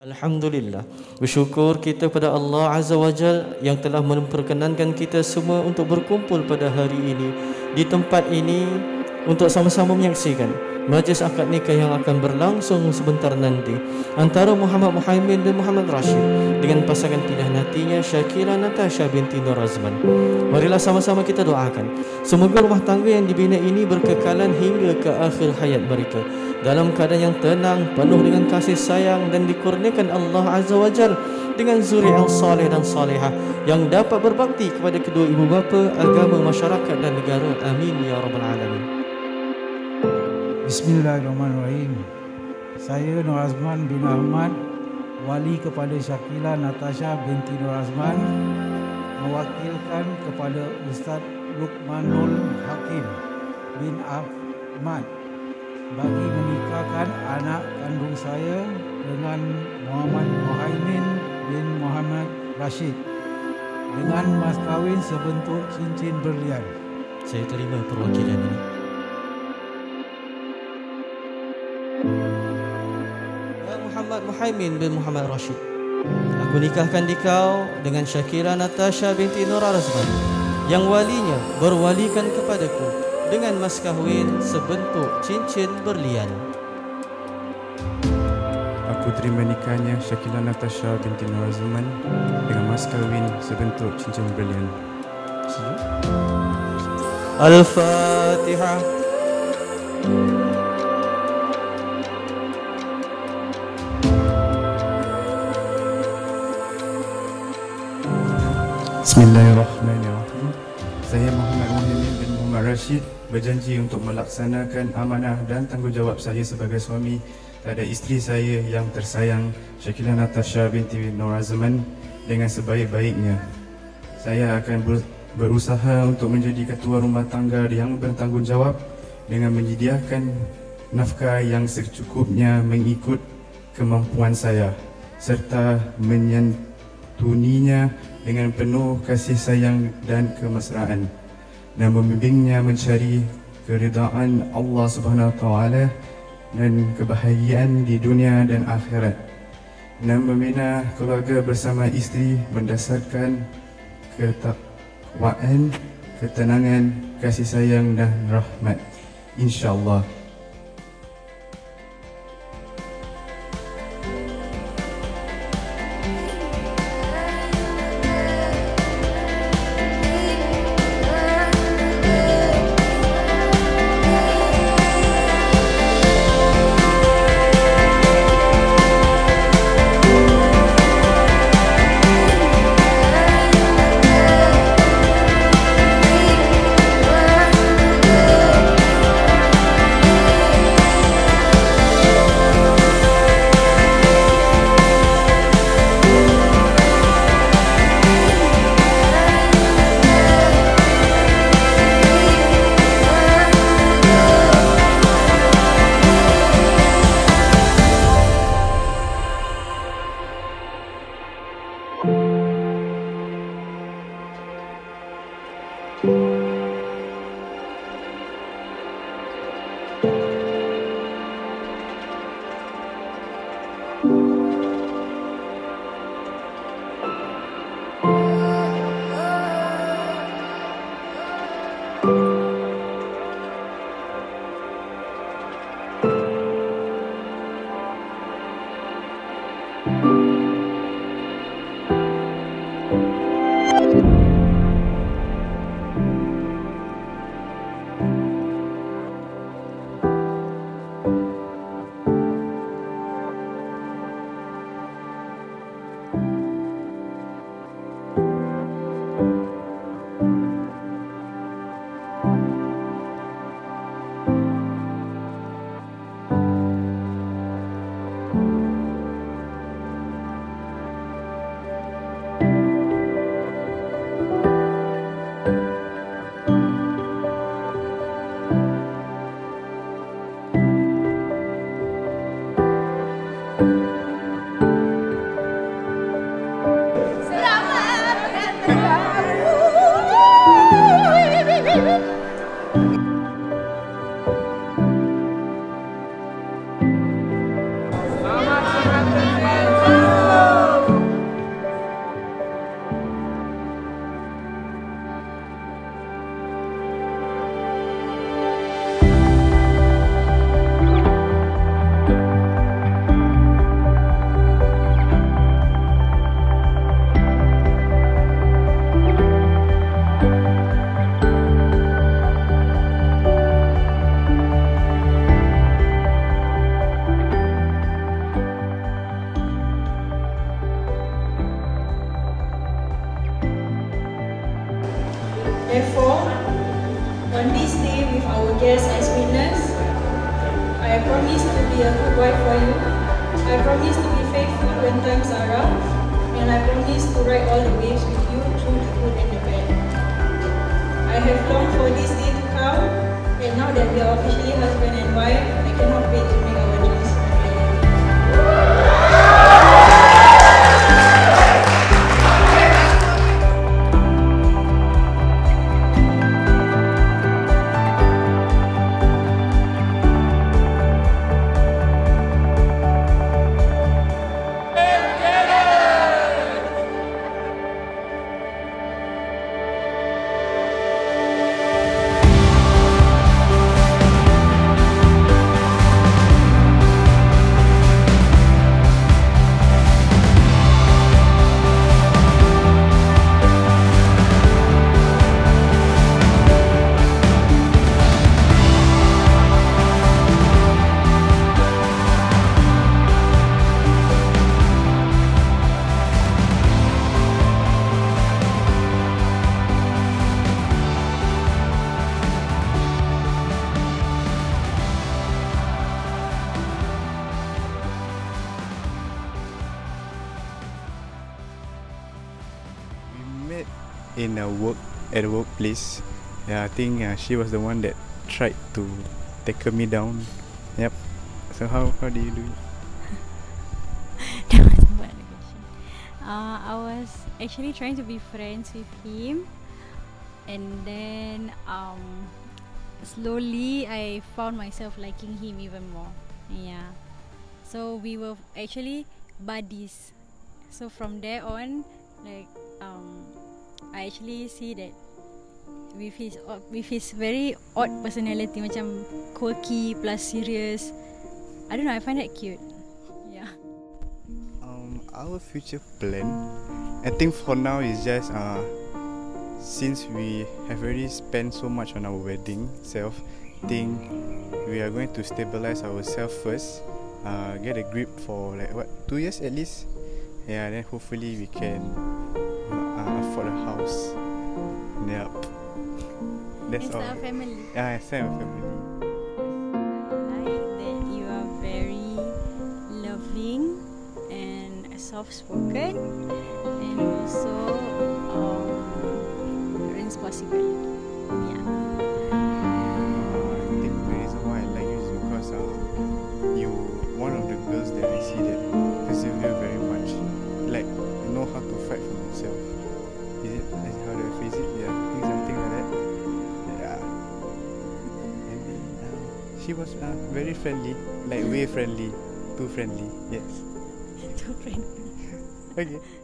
Alhamdulillah, bersyukur kita pada Allah Azza wa Jal yang telah memperkenankan kita semua untuk berkumpul pada hari ini di tempat ini untuk sama-sama menyaksikan majlis akad nikah yang akan berlangsung sebentar nanti antara Muhammad Muhaimin bin Muhammad Rashid dengan pasangan pilihan hatinya Syakira Natasha binti Nur Azman. Marilah sama-sama kita doakan semoga rumah tangga yang dibina ini berkekalan hingga ke akhir hayat mereka dalam keadaan yang tenang, penuh dengan kasih sayang dan dikurniakan Allah Azza wa Jal dengan zuriat saleh dan salihah yang dapat berbakti kepada kedua ibu bapa, agama, masyarakat dan negara. Amin ya rabbal alamin. Bismillahirrahmanirrahim. Saya Nur Azman bin Ahmad, wali kepada Syakila Natasha binti Nur Azman, mewakilkan kepada Ustaz Luqmanul Hakim bin Ahmad bagi menikahkan anak kandung saya dengan Muhammad Muhaimin bin Muhammad Rashid dengan mas kahwin sebentuk cincin berlian. Saya terima perwakilan ini. Ya Muhammad Muhaimin bin Muhammad Rashid, aku nikahkan dikau dengan Syakira Natasha binti Nur Azman yang walinya berwalikan kepadaku dengan mas kahwin sebentuk cincin berlian. Aku terima nikahnya Syakila Natasha binti Nur Azman dengan mas kahwin sebentuk cincin berlian. Al-Fatihah. Bismillahirrahmanirrahim. Saya Muhammad Muhaimin bin Muhammad Rashid berjanji untuk melaksanakan amanah dan tanggungjawab saya sebagai suami terhadap isteri saya yang tersayang Syakila Natasha binti Nur Azman dengan sebaik-baiknya. Saya akan berusaha untuk menjadi ketua rumah tangga yang bertanggungjawab dengan menyediakan nafkah yang secukupnya mengikut kemampuan saya serta menyantuninya dengan penuh kasih sayang dan kemesraan dan membimbingnya mencari keridaan Allah Subhanahu Wa Taala dan kebahagiaan di dunia dan akhirat dan membina keluarga bersama isteri berdasarkan ketakwaan, ketenangan, kasih sayang dan rahmat, insya-Allah. guests as witness. I promise to be a good wife for you. I promise to be faithful when times are rough. And I promise to ride all the waves with you through the good and the bad. I have longed for this day to come, and now that we are officially husband and wife, I cannot wait to make our dreams a reality. In at a workplace. Yeah, I think she was the one that tried to tackle me down. Yep. So how do you do it? That was a bad question. I was actually trying to be friends with him, and then slowly I found myself liking him even more. Yeah. So we were actually buddies. So from there on, like I actually see that with his very odd personality, macam quirky plus serious. I don't know, I find that cute. Yeah. Our future plan, I think for now is just since we have already spent so much on our wedding itself, think we are going to stabilize ourselves first, get a grip for like 2 years at least. Yeah, then hopefully we can afford a house. Yep. That's all. Start a family. Yeah, start a family. I like that you are very loving and soft-spoken, and also responsible. Yeah. I think the reason why I like you is because you one of the girls that I see that persevere very much, like know how to fight for themselves. Is it how do I phrase it? Yeah, I think something like that. Yeah. And then she was very friendly, like way friendly, too friendly. Yes. Too friendly. Okay.